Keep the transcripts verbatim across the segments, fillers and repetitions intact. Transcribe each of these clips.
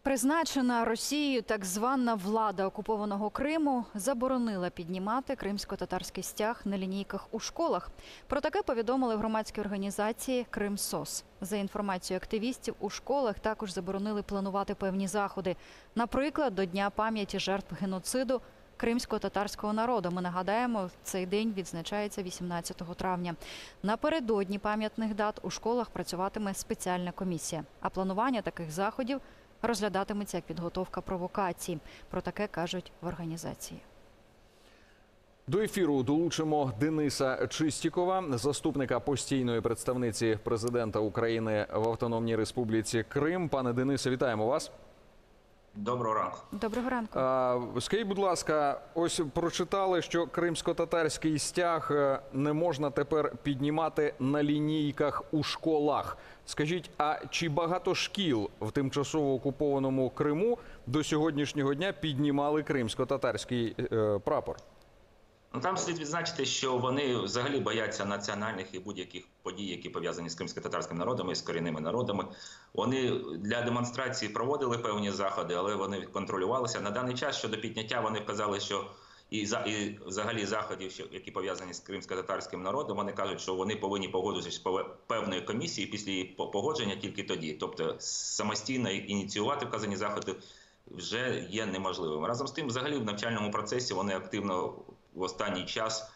Призначена Росією так звана влада окупованого Криму заборонила піднімати кримсько-татарський стяг на лінійках у школах. Про таке повідомили в громадській організації «Кримсос». За інформацією активістів, у школах також заборонили планувати певні заходи. Наприклад, до Дня пам'яті жертв геноциду кримсько-татарського народу. Ми нагадаємо, цей день відзначається вісімнадцятого травня. Напередодні пам'ятних дат у школах працюватиме спеціальна комісія. А планування таких заходів розглядатиметься як підготовка провокацій. Про таке кажуть в організації. До ефіру долучимо Дениса Чистікова, заступника постійної представниці президента України в Автономній Республіці Крим. Пане Денисе, вітаємо вас. Доброго ранку. Доброго ранку. А, скажіть, будь ласка, ось прочитали, що кримсько-татарський стяг не можна тепер піднімати на лінійках у школах. Скажіть, а чи багато шкіл в тимчасово окупованому Криму до сьогоднішнього дня піднімали кримсько-татарський е, прапор? Ну, там слід відзначити, що вони взагалі бояться національних і будь-яких подій, які пов'язані з кримсько-татарським народом і з корінними народами. Вони для демонстрації проводили певні заходи, але вони контролювалися. На даний час щодо підняття вони вказали, що і, за, і взагалі заходів, що, які пов'язані з кримсько-татарським народом, вони кажуть, що вони повинні погодитися з певною комісією, після її погодження тільки тоді. Тобто самостійно ініціювати вказані заходи вже є неможливим. Разом з тим, взагалі, в навчальному процесі вони активно в останній час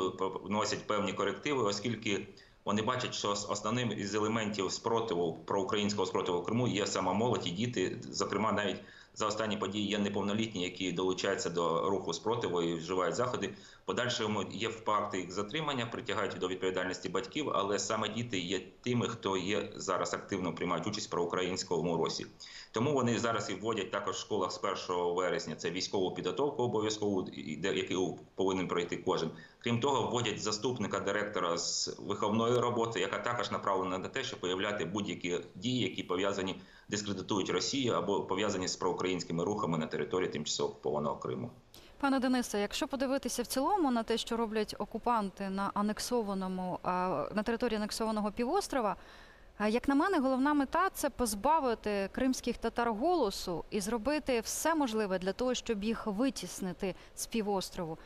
вносять певні корективи, оскільки вони бачать, що основним із елементів спротиву, проукраїнського спротиву в Криму є сама молодь і діти. Зокрема, навіть за останні події є неповнолітні, які долучаються до руху спротиву і вживають заходи. Подальшому є факти їх затримання, притягають до відповідальності батьків, але саме діти є тими, хто є зараз активно приймають участь в проукраїнському русі. Тому вони зараз і вводять також в школах з першого вересня це військову підготовку обов'язкову, яку повинен пройти кожен. Крім того, вводять заступника директора з виховної роботи, яка також направлена на те, щоб виявляти будь-які дії, які пов'язані, дискредитують Росію або пов'язані з проукраїнськими рухами на території тимчасово окупованого Криму. Пане Денисе, якщо подивитися в цілому на те, що роблять окупанти на анексованому, на території анексованого півострова, як на мене, головна мета – це позбавити кримських татар голосу і зробити все можливе для того, щоб їх витіснити з півострову.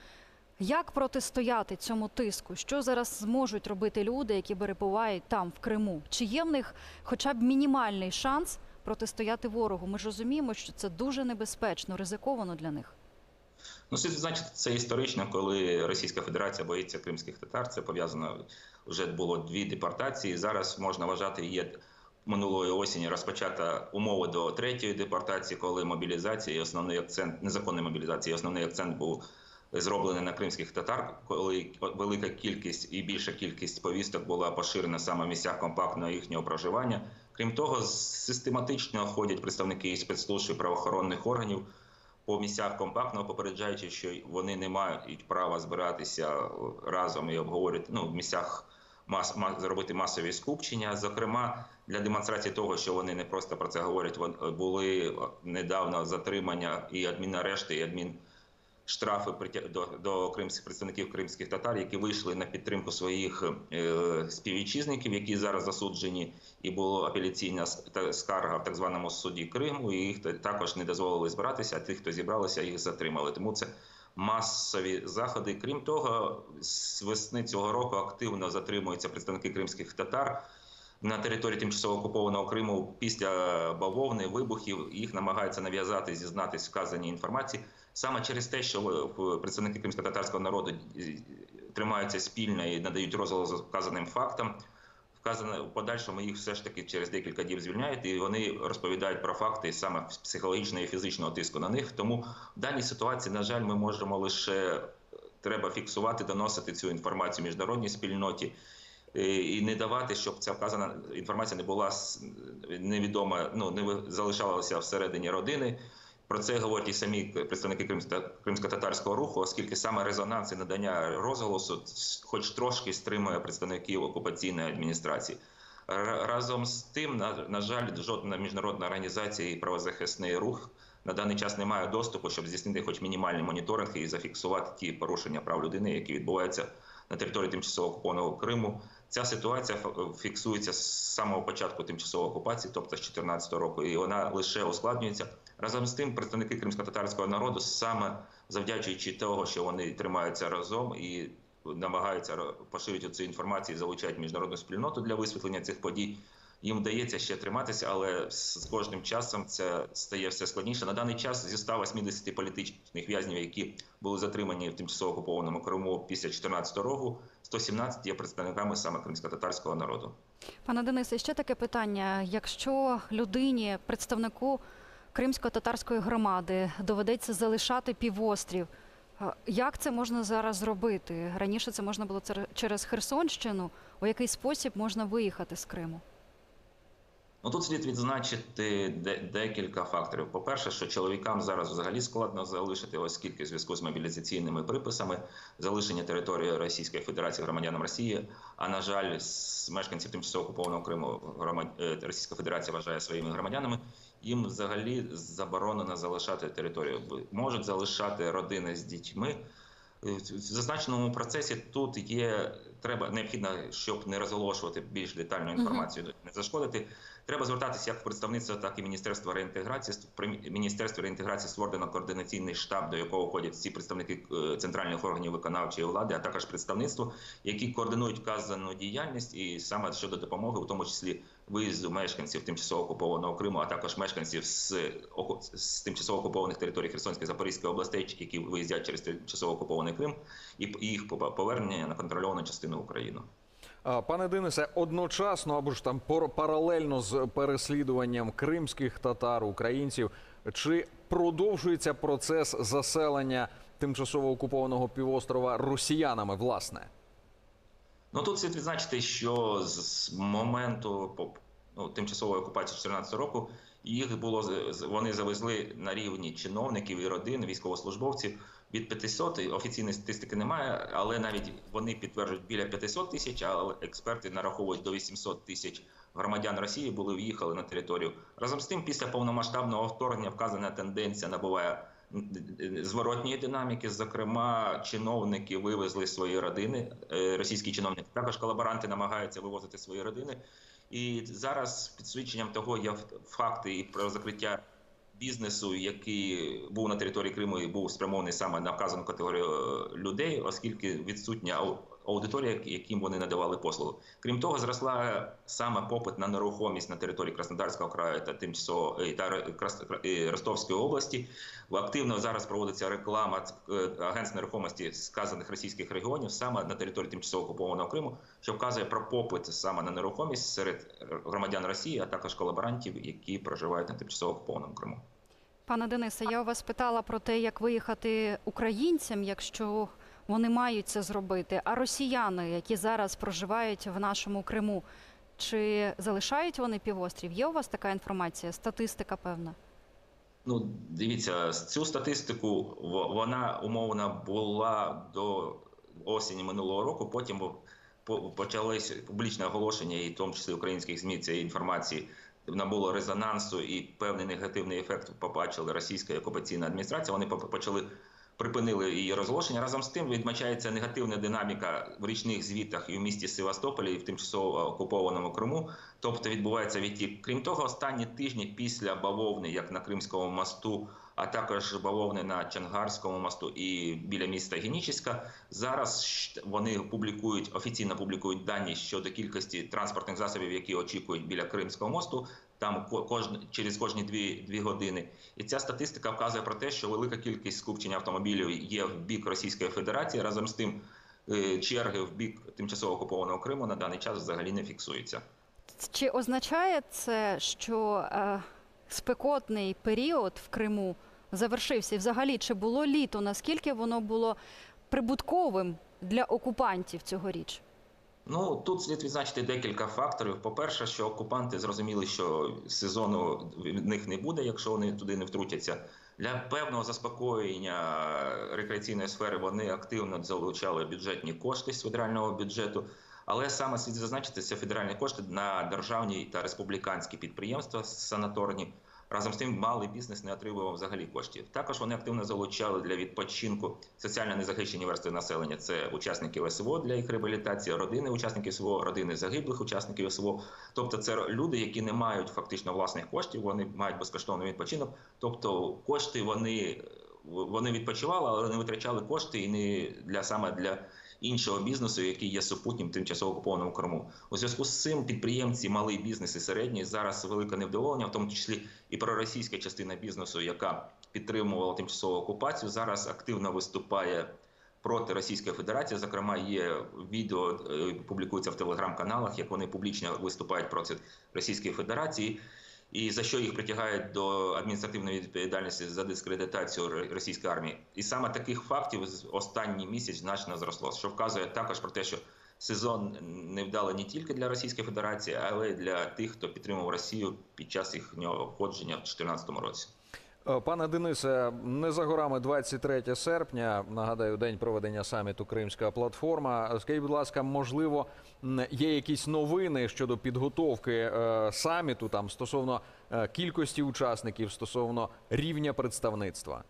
Як протистояти цьому тиску? Що зараз зможуть робити люди, які перебувають там, в Криму? Чи є в них хоча б мінімальний шанс протистояти ворогу? Ми ж розуміємо, що це дуже небезпечно, ризиковано для них. Ну, слід відзначити, це історично, коли Російська Федерація боїться кримських татар. Це пов'язано, вже було дві депортації. Зараз, можна вважати, є минулої осені розпочата умови до третьої депортації, коли мобілізація і основний акцент, незаконної мобілізації, основний акцент був зроблений на кримських татар, коли велика кількість і більша кількість повісток була поширена саме в місцях компактного їхнього проживання. Крім того, систематично ходять представники і спецслужб, і правоохоронних органів по місцях компактного, попереджаючи, що вони не мають права збиратися разом і обговорювати, ну, в місцях мас, мас, зробити масові скупчення. Зокрема, для демонстрації того, що вони не просто про це говорять, були недавно затримання і адмінарешти, і адмін штрафи до, до кримських представників кримських татар, які вийшли на підтримку своїх е, співвітчизників, які зараз засуджені, і була апеляційна скарга в так званому суді Криму, і їх також не дозволили збиратися, а тих, хто зібралися, їх затримали. Тому це масові заходи. Крім того, з весни цього року активно затримуються представники кримських татар на території тимчасово окупованого Криму після бавовни, вибухів. Їх намагаються нав'язати, зізнатись в вказаній інформації. Саме через те, що представники кримсько-татарського народу тримаються спільно і надають розголос вказаним фактам, вказано, в подальшому їх все ж таки через декілька діб звільняють, і вони розповідають про факти саме психологічного і фізичного тиску на них. Тому в даній ситуації, на жаль, ми можемо лише, треба фіксувати, доносити цю інформацію міжнародній спільноті і не давати, щоб ця вказана інформація не була невідома, ну, не залишалася всередині родини. Про це говорять і самі представники кримсько-татарського руху, оскільки саме резонанс і надання розголосу хоч трошки стримує представників окупаційної адміністрації. Разом з тим, на, на жаль, жодна міжнародна організація і правозахисний рух на даний час не має доступу, щоб здійснити хоч мінімальний моніторинг і зафіксувати ті порушення прав людини, які відбуваються на території тимчасово окупованого Криму. Ця ситуація фіксується з самого початку тимчасової окупації, тобто з дві тисячі чотирнадцятого року, і вона лише ускладнюється. Разом з тим, представники кримськотатарського народу, саме завдячуючи того, що вони тримаються разом і намагаються поширити цю інформацію, залучають міжнародну спільноту для висвітлення цих подій, їм вдається ще триматися, але з кожним часом це стає все складніше. На даний час зі ста восьмидесяти політичних в'язнів, які були затримані в тимчасово окупованому Криму після дві тисячі чотирнадцятого року, сто сімнадцять є представниками саме кримськотатарського народу. Пане Денисе, ще таке питання. Якщо людині, представнику кримсько-татарської громади, доведеться залишати півострів, як це можна зараз зробити? Раніше це можна було через Херсонщину. У який спосіб можна виїхати з Криму? Ну, тут слід відзначити декілька факторів. По-перше, що чоловікам зараз взагалі складно залишити, оскільки в зв'язку з мобілізаційними приписами залишення території Російської Федерації громадянам Росії, а, на жаль, мешканців тимчасово окупованого Криму громад... Російська Федерація вважає своїми громадянами, їм взагалі заборонено залишати територію. Можуть залишати родини з дітьми. В зазначеному процесі тут є, треба, необхідно, щоб не розголошувати більш детальну інформацію, uh-huh. не зашкодити, треба звертатися як в представництво, так і Міністерство реінтеграції. При Міністерстві реінтеграції створено координаційний штаб, до якого входять всі представники центральних органів виконавчої влади, а також представництво, які координують вказану діяльність і саме щодо допомоги, у тому числі виїзду мешканців тимчасово окупованого Криму, а також мешканців з, з тимчасово окупованих територій Херсонської, Запорізької областей, які виїздять через тимчасово окупований Крим, і їх повернення на контрольовану частину України. Пане Денисе, одночасно або ж там паралельно з переслідуванням кримських татар, українців, чи продовжується процес заселення тимчасово окупованого півострова росіянами, власне? Ну, тут слід відзначити, що з моменту ну, тимчасової окупації дві тисячі чотирнадцятого року їх було, вони завезли на рівні чиновників і родин, військовослужбовців від п'ятисот, офіційної статистики немає, але навіть вони підтверджують біля п'ятисот тисяч, а експерти нараховують до вісімсот тисяч громадян Росії були в'їхали на територію. Разом з тим, після повномасштабного вторгнення вказана тенденція набуває зворотньої динаміки. Зокрема, чиновники вивезли свої родини, російські чиновники, також колаборанти намагаються вивозити свої родини. І зараз підсвідченням того є факти і про закриття бізнесу, який був на території Криму і був спрямований саме на вказану категорію людей, оскільки відсутня аудиторія, яким вони надавали послугу. Крім того, зросла саме попит на нерухомість на території Краснодарського краю та тимчасово та Ростовської області. Активно зараз проводиться реклама агентств нерухомості сказаних російських регіонів саме на території тимчасово окупованого Криму, що вказує про попит саме на нерухомість серед громадян Росії, а також колаборантів, які проживають на тимчасово окупованому Криму. Пане Денисе, я у вас питала про те, як виїхати українцям, якщо вони мають це зробити. А росіяни, які зараз проживають в нашому Криму, чи залишають вони півострів? Є у вас така інформація, статистика певна? Ну, дивіться, цю статистику, вона умовно була до осені минулого року, потім почалось публічне оголошення, і в тому числі українських ЗМІ, цієї інформації набуло резонансу і певний негативний ефект побачили російська окупаційна адміністрація. Вони почали припинили її розголошення. Разом з тим відзначається негативна динаміка в річних звітах і в місті Севастополі, і в тимчасово окупованому Криму. Тобто відбувається відтік. Крім того, останні тижні після бавовни, як на Кримському мосту, а також бавовни на Чангарському мосту і біля міста Генічеська, зараз вони публікують, офіційно публікують дані щодо кількості транспортних засобів, які очікують біля Кримського мосту, там кожні, через кожні дві, дві години. І ця статистика вказує про те, що велика кількість скупчення автомобілів є в бік Російської Федерації. Разом з тим, черги в бік тимчасово окупованого Криму на даний час взагалі не фіксуються. Чи означає це, що е, спекотний період в Криму завершився? І взагалі, чи було літо? Наскільки воно було прибутковим для окупантів цьогоріч? Ну, тут слід відзначити декілька факторів. По-перше, що окупанти зрозуміли, що сезону від них не буде, якщо вони туди не втрутяться. Для певного заспокоєння рекреаційної сфери вони активно залучали бюджетні кошти з федерального бюджету. Але саме слід зазначити, це федеральні кошти на державні та республіканські підприємства санаторні, Разом з тим, малий бізнес не отримував взагалі коштів. Також вони активно залучали для відпочинку соціально незахищені верстви населення. Це учасники СВО для їх реабілітації, родини учасників СВО, родини загиблих учасників СВО. Тобто це люди, які не мають фактично власних коштів, вони мають безкоштовний відпочинок. Тобто кошти вони, вони відпочивали, але не витрачали кошти і не для саме для іншого бізнесу, який є супутнім тимчасово окупованому Криму. У зв'язку з цим підприємці, малий бізнес і середній зараз велике невдоволення, в тому числі і проросійська частина бізнесу, яка підтримувала тимчасову окупацію, зараз активно виступає проти Російської Федерації. Зокрема, є відео, публікуються в телеграм-каналах, як вони публічно виступають проти Російської Федерації, і за що їх притягають до адміністративної відповідальності за дискредитацію російської армії. І саме таких фактів з останній місяць значно зросло, що вказує також про те, що сезон невдалий не тільки для Російської Федерації, але й для тих, хто підтримував Росію під час їхнього входження в дві тисячі чотирнадцятому році. Пане Денисе, не за горами двадцять третє серпня, нагадаю, день проведення саміту «Кримська платформа». Скажіть, будь ласка, можливо, є якісь новини щодо підготовки саміту там стосовно кількості учасників, стосовно рівня представництва?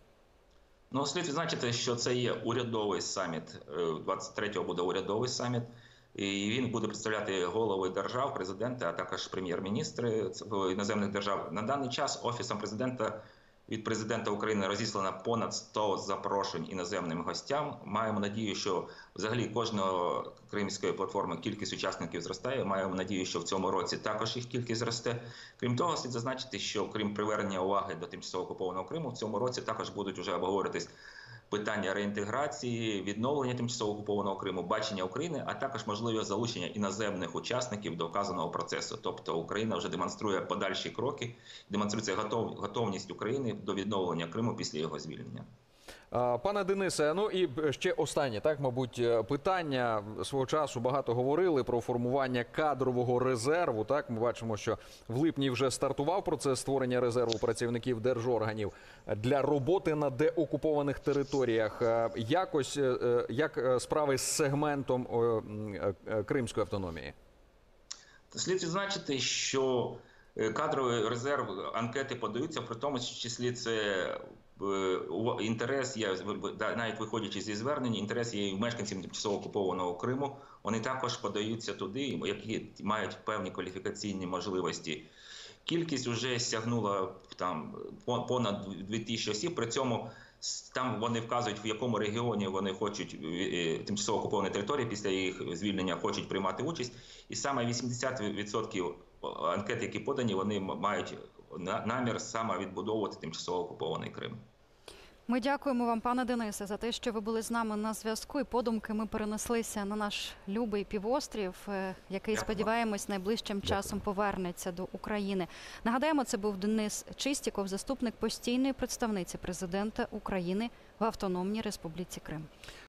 Ну, слід відзначити, що це є урядовий саміт. двадцять третього буде урядовий саміт. І він буде представляти голови держав, президента, а також прем'єр-міністри іноземних держав. На даний час Офісом президента від президента України розіслано понад сто запрошень іноземним гостям. Маємо надію, що взагалі кожного Кримської платформи кількість учасників зростає. Маємо надію, що в цьому році також їх кількість зросте. Крім того, слід зазначити, що крім привернення уваги до тимчасово окупованого Криму, в цьому році також будуть вже обговорюватись питання реінтеграції, відновлення тимчасово окупованого Криму, бачення України, а також можливе залучення іноземних учасників до вказаного процесу. Тобто Україна вже демонструє подальші кроки, демонструється готов, готовність України до відновлення Криму після його звільнення. Пане Денисе, ну і ще останнє, так, мабуть, питання. Свого часу багато говорили про формування кадрового резерву. Так, ми бачимо, що в липні вже стартував процес створення резерву працівників держорганів для роботи на деокупованих територіях. Якось, як справи з сегментом Кримської автономії? Слід відзначити, що кадровий резерв, анкети подаються, при тому числі це інтерес є, навіть виходячи зі звернень, інтерес є і в мешканців тимчасово окупованого Криму. Вони також подаються туди, які мають певні кваліфікаційні можливості. Кількість вже сягнула там понад дві тисячі осіб, при цьому там вони вказують, в якому регіоні вони хочуть, тимчасово окуповані території, після їх звільнення хочуть приймати участь. І саме вісімдесят відсотків анкет, які подані, вони мають намір саме відбудовувати тимчасово окупований Крим. Ми дякуємо вам, пане Денисе, за те, що ви були з нами на зв'язку. І подумки ми перенеслися на наш любий півострів, який, сподіваємось, найближчим часом повернеться до України. Нагадаємо, це був Денис Чистіков, заступник постійної представниці президента України в Автономній Республіці Крим.